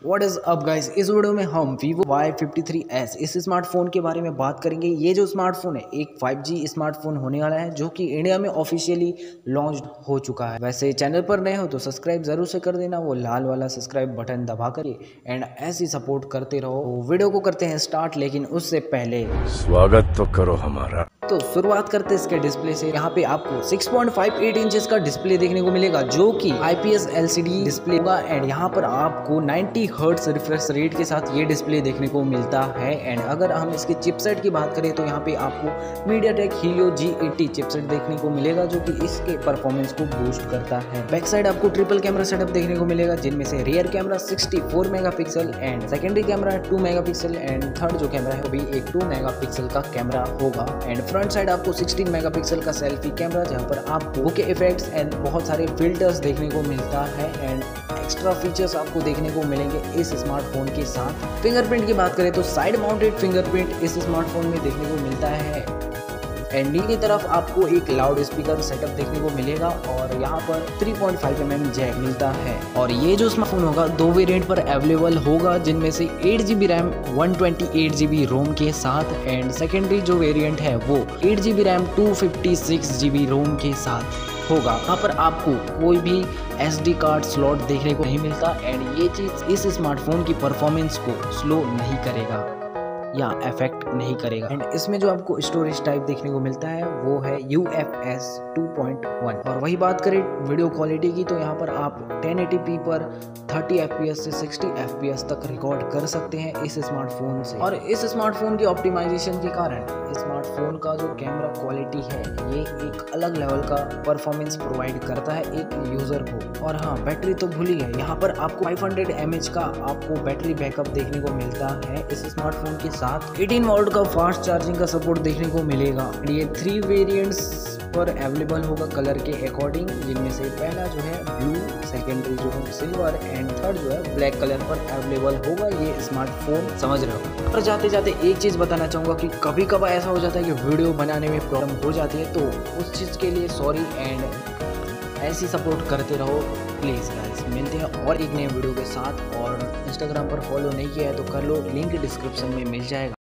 What is up guys, इस video में हम Vivo Y53s इस स्मार्टफोन के बारे में बात करेंगे। ये जो स्मार्टफोन है एक 5G स्मार्टफोन होने वाला है जो कि इंडिया में ऑफिशियली लॉन्च हो चुका है। वैसे चैनल पर नए हो तो सब्सक्राइब जरूर से कर देना, वो लाल वाला सब्सक्राइब बटन दबा कर एंड ऐसी सपोर्ट करते रहो। वीडियो को करते हैं स्टार्ट, लेकिन उससे पहले स्वागत तो करो हमारा। तो शुरुआत करते हैं इसके डिस्प्ले से। यहाँ पे आपको 6.58 इंचेस का डिस्प्ले देखने को मिलेगा जो कि IPS LCD डिस्प्ले होगा एंड यहाँ पर आपको 90 हर्ट्ज रिफ्रेश रेट के साथ ये डिस्प्ले देखने को मिलता है। एंड अगर हम इसके चिपसेट की बात करें तो यहाँ पे आपको MediaTek Helio G80 चिपसेट देखने को मिलेगा जो कि इसके परफॉर्मेंस को बूस्ट करता है। बैक साइड आपको ट्रिपल कैमरा सेटअप देखने को मिलेगा जिनमें से rear camera 64 megapixel and secondary camera 2 megapixel and third जो कैमरा है वो भी एक 2 मेगापिक्सल का कैमरा होगा। एंड फ्रंट साइड आपको 16 मेगापिक्सल का सेल्फी कैमरा जहां पर आपको बुके इफेक्ट्स एंड बहुत सारे फिल्टर्स देखने को मिलता है एंड एक्स्ट्रा फीचर्स आपको देखने को मिलेंगे इस स्मार्टफोन के साथ। फिंगरप्रिंट की बात करें तो साइड माउंटेड फिंगरप्रिंट इस स्मार्टफोन में देखने को मिलता है एंड नीचे की तरफ आपको एक लाउड स्पीकर सेटअप देखने को मिलेगा और यहाँ पर 3.5 mm जैक मिलता है। और ये जो स्मार्टफोन होगा दो वेरिएंट पर अवेलेबल होगा जिनमें से 8GB रैम 128GB रोम के साथ एंड सेकेंडरी जो वेरिएंट है वो 8GB रैम 256GB रोम के साथ होगा। यहाँ पर आपको कोई भी SD कार्ड स्लॉट देखने को नहीं मिलता एंड ये चीज़ इस स्मार्टफोन की परफॉर्मेंस को स्लो नहीं करेगा या अफेक्ट नहीं करेगा। एंड इसमें जो आपको स्टोरेज टाइप देखने को मिलता है वो है UFS 2.1। और वही बात करें वीडियो क्वालिटी की तो यहाँ पर आप 1080p पर 30 FPS से 60 FPS तक रिकॉर्ड कर सकते हैं इस स्मार्टफोन से। और इस स्मार्टफोन की ऑप्टिमाइजेशन के कारण स्मार्टफोन का जो कैमरा क्वालिटी है ये एक अलग लेवल का परफॉर्मेंस प्रोवाइड करता है एक यूजर को। और हाँ, बैटरी तो भूल ही गए, यहाँ पर आपको 500 mAh का आपको बैटरी बैकअप देखने को मिलता है इस स्मार्टफोन के साथ। 18 वोल्ट का फास्ट चार्जिंग का सपोर्ट देखने को मिलेगा। ये 3 वेरिएंट्स पर अवेलेबल होगा कलर के अकॉर्डिंग, जिनमें से पहला जो है ब्लू, सेकेंडरी जो है सिल्वर एंड थर्ड जो है ब्लैक कलर पर अवेलेबल होगा ये स्मार्टफोन। समझ रहे हो। पर जाते जाते एक चीज़ बताना चाहूँगा कि कभी कभार ऐसा हो जाता है कि वीडियो बनाने में प्रॉब्लम हो जाती है, तो उस चीज़ के लिए सॉरी एंड ऐसी सपोर्ट करते रहो प्लीज़ गाइस। मिलते हैं और एक नए वीडियो के साथ। और इंस्टाग्राम पर फॉलो नहीं किया है तो कर लो, लिंक डिस्क्रिप्शन में मिल जाएगा।